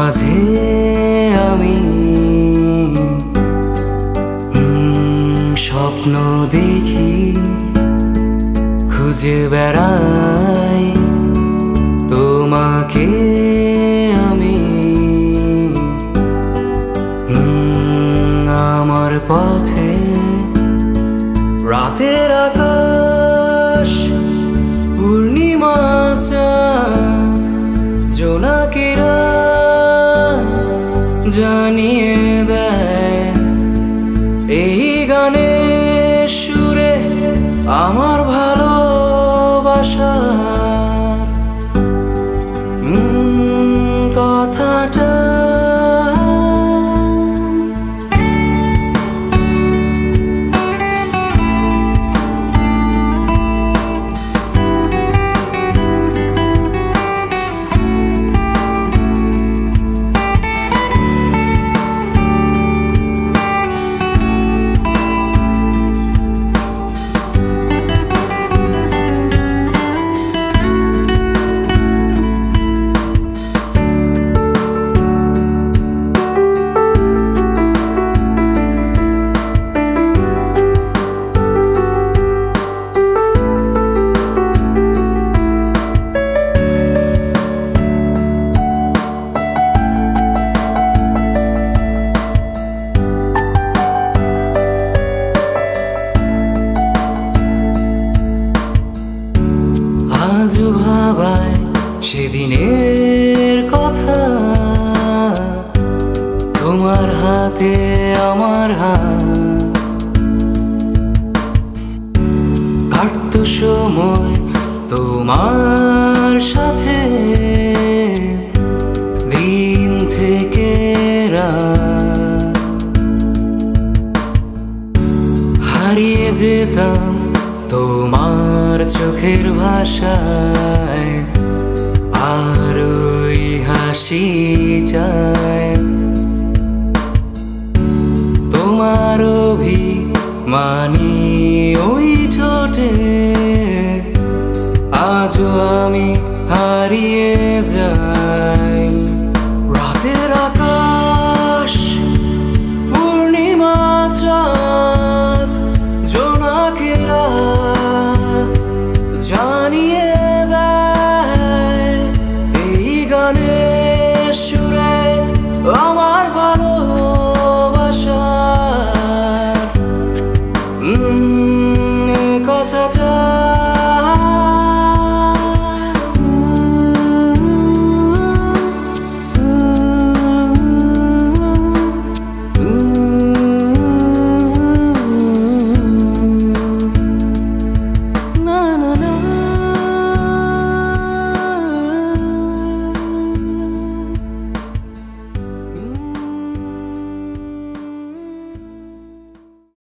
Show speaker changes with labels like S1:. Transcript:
S1: মাঝে আমি স্বপ্ন দেখি, খুঁজে বেড়াই তোমাকে আমি। আমার পথে রাতের আকাশ, পূর্ণিমা চাঁদ, জোনাকিরা জানিয়ে দেয় এই গানের সুরে আমার ভালোবাসার কথাটা। আজও ভাবায় সেদিনের কথা, তোমার হাতে আমার হাত, কাটতো সময় তোমার সাথে, দিন থেকে রাত, হারিয়ে যেতাম তোমার চোখের ভাষায়, আর ওই হাসিটায়